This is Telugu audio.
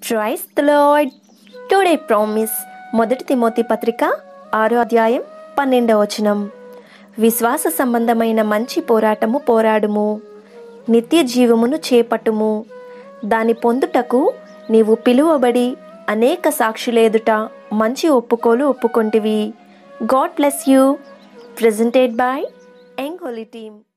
Praise the lord. Today promise మొదటి తిమోతి పత్రిక 6వ అధ్యాయం 12వ వచనం. విశ్వాస సంబంధమైన మంచి పోరాటము పోరాడుము, నిత్య జీవమును చేపట్టుము. దాని పొందుటకు నీవు పిలువబడి అనేక సాక్షులేదుట మంచి ఒప్పుకోలు ఒప్పుకొంటివి. God bless you. Presented by 𝙂𝙤𝙩𝙤𝙤 team.